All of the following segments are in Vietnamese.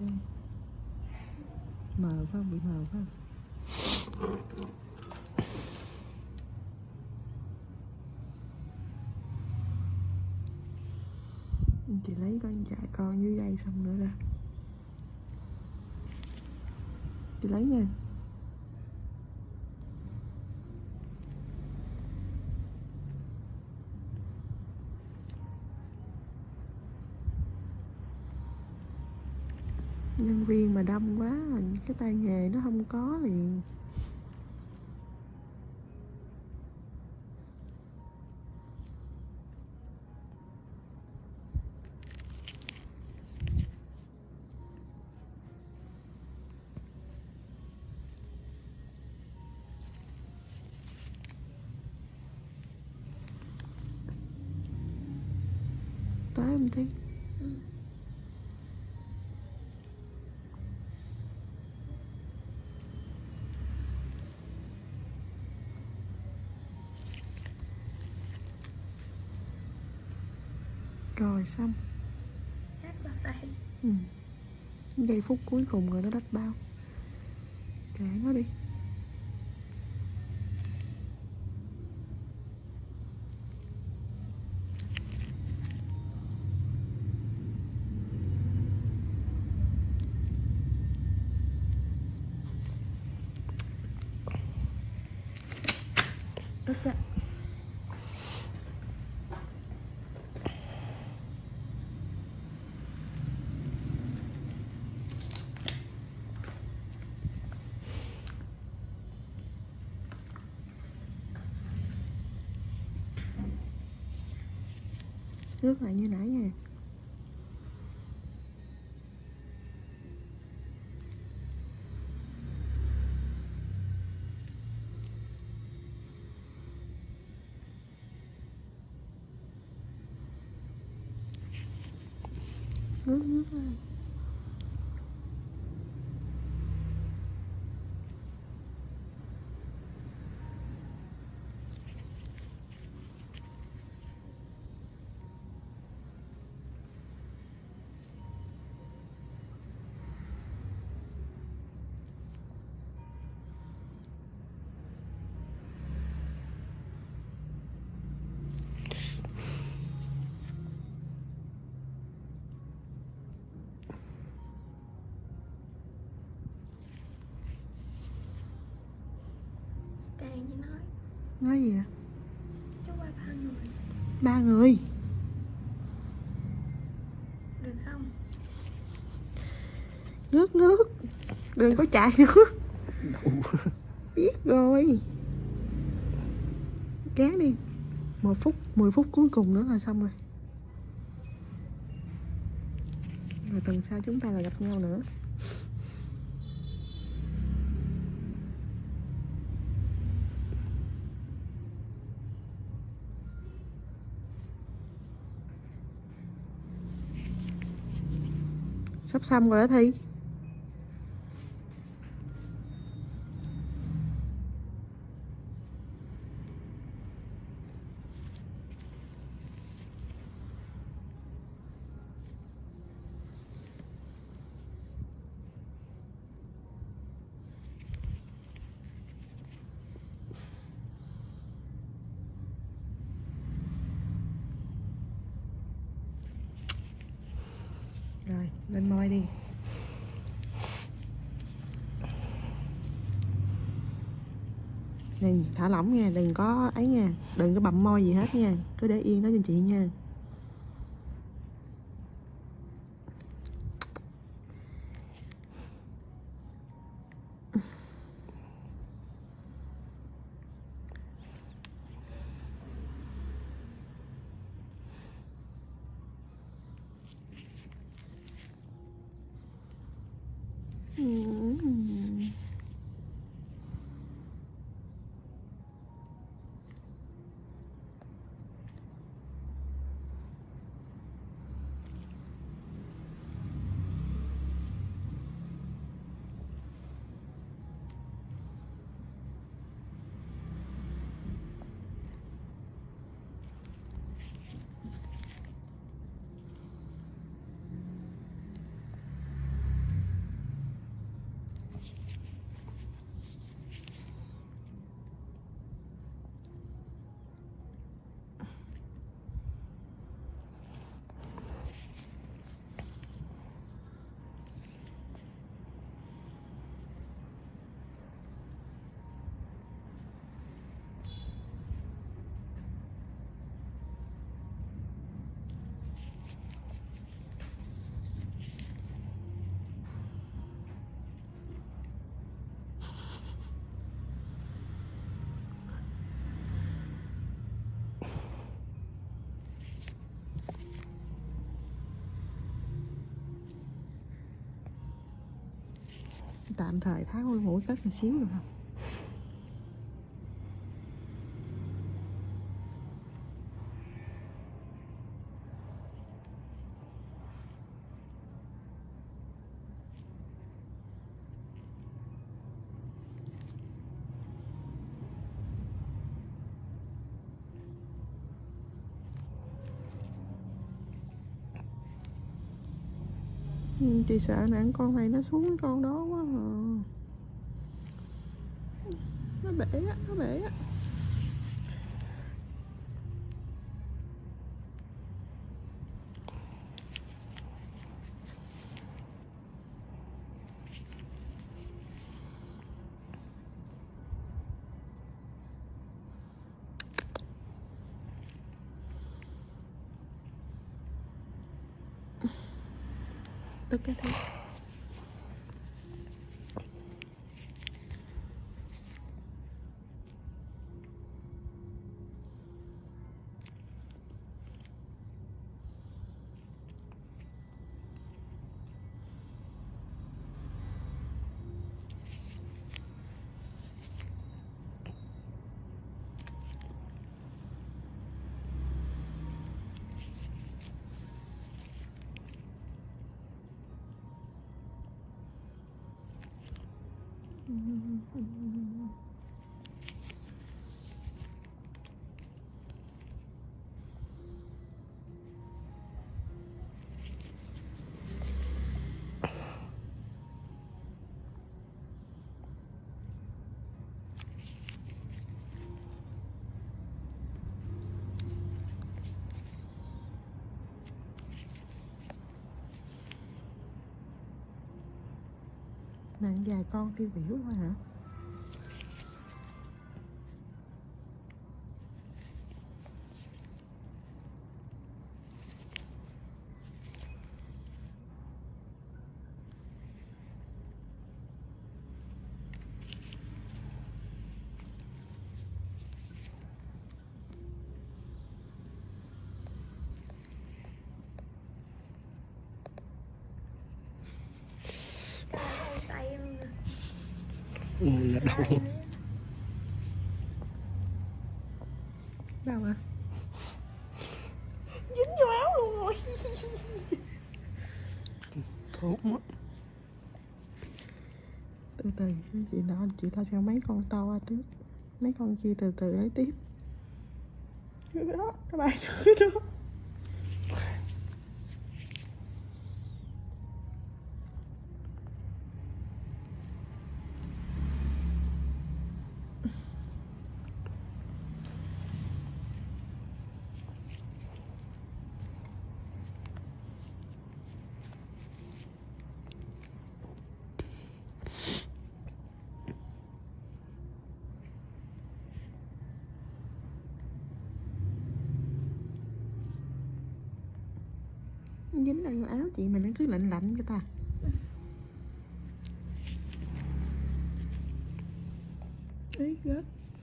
Mờ phải không? Bị mờ phải không? Chị lấy con chạy con dưới đây xong nữa ra. Chị lấy nha. Nhân viên mà đông quá cái tay nghề nó không có liền. Tới em tí. Rồi xong. Hết bao tay. Giây phút cuối cùng rồi nó đách bao. Kệ nó đi. Tức á. Nước lại như nãy nha. Nước lên. Càng như nói. Nói gì ạ? Chú qua 3 người. 3 người. Được không? Nước. Đừng có chạy nước. Biết rồi. Gán đi. 10 phút cuối cùng nữa là xong rồi. Rồi tuần sau chúng ta lại gặp nhau nữa. Sắp xong rồi đó Thi. Rồi, lên môi đi. Nè, thả lỏng nha, đừng có ấy nha, đừng có bặm môi gì hết nha, cứ để yên đó cho chị nha. Tạm thời tháo mũi cất một xíu được không? Chị sợ nè con này nó xuống cái con đó quá à. Nó bể á, nó bể á. Tức cái thế. Nặng vài con tiêu biểu thôi hả? Tay em nè. Là đau. Đâu à? Dính vô áo luôn rồi. Tốt quá. Từ từ chị lo cho mấy con to trước, mấy con kia từ từ lấy tiếp. Đó các bạn đó. Dính lên áo chị mà nó cứ lạnh lạnh cái ta. Ý gớt.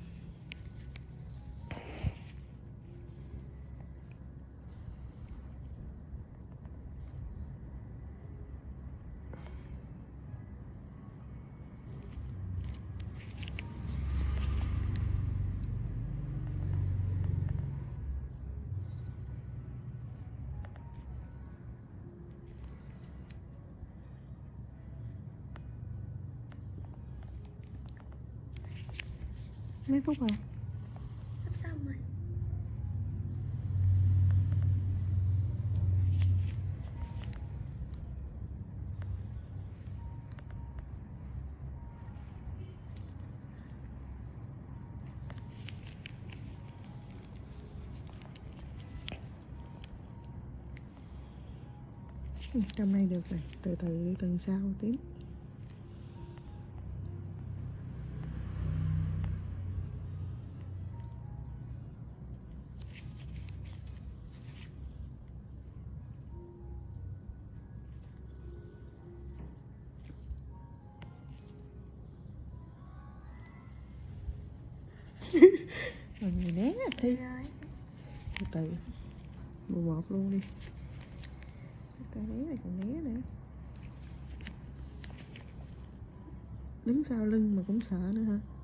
Mấy phút rồi? Sắp xong rồi. Trong này được rồi, từ từ tuần sau tiếp. Rồi người né Thi. Rồi. Từ từ 11 luôn đi. Cái né này còn né nữa. đứng sau lưng mà cũng sợ nữa hả?